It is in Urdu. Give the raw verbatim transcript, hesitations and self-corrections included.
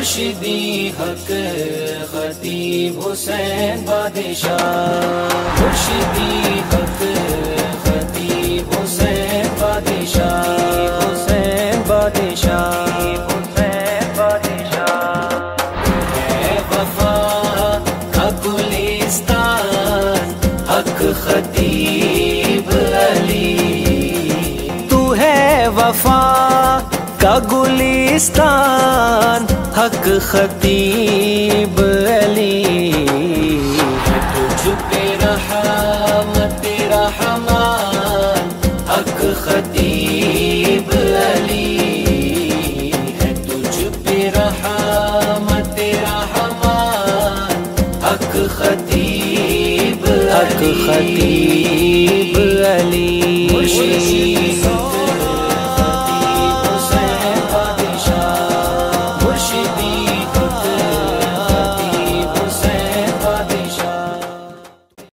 مرشدی حق خطیب حسین بادشاہ، مرشدی حق خطیب حسین بادشاہ، حسین بادشاہ، حسین بادشاہ۔ ہے وفا کا گلستان حق خطیب علی، تو ہے وفا کا گلستان حق خطیب علی، ہے تجھ پہ رحمت رحمان حق خطیب علی، ہے تجھ پہ رحمت رحمان حق خطیب حق خطیب علی۔